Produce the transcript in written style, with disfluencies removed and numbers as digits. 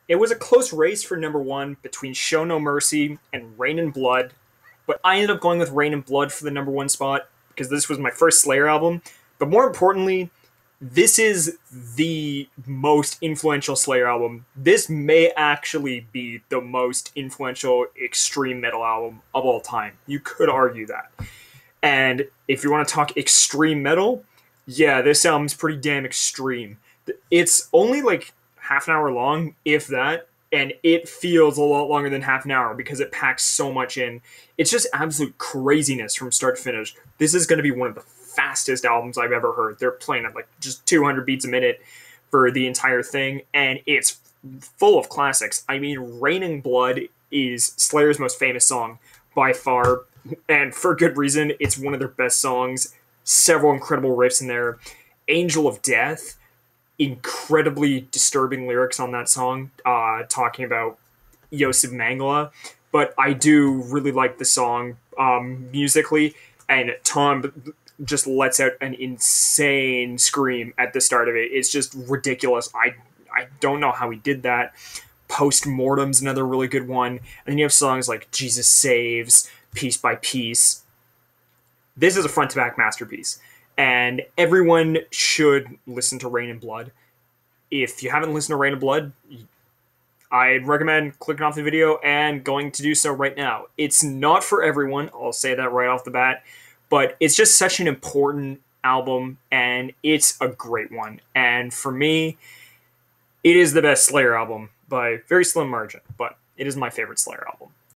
It was a close race for number one between Show No Mercy and Rain and Blood, but I ended up going with Rain and Blood for the number one spot because this was my first Slayer album. But more importantly, this is the most influential Slayer album. This may actually be the most influential extreme metal album of all time. You could argue that. And if you want to talk extreme metal, yeah, this album's pretty damn extreme. It's only like half an hour long, if that, and it feels a lot longer than half an hour because it packs so much in. It's just absolute craziness from start to finish. This is going to be one of the fastest albums I've ever heard. They're playing at like just 200 beats a minute for the entire thing, and it's full of classics. I mean, Raining Blood is Slayer's most famous song by far, and for good reason. It's one of their best songs. Several incredible riffs in there. Angel of Death, incredibly disturbing lyrics on that song, talking about Yosef Mangala. But I do really like the song musically, and Tom just lets out an insane scream at the start of it. It's just ridiculous. I don't know how he did that. Post Mortem's another really good one. And then you have songs like Jesus Saves, Piece by Piece. This is a front to back masterpiece, and everyone should listen to Rain and Blood. If you haven't listened to Rain and Blood, I'd recommend clicking off the video and going to do so right now. It's not for everyone, I'll say that right off the bat, but it's just such an important album, and it's a great one. And for me, it is the best Slayer album by very slim margin, but it is my favorite Slayer album.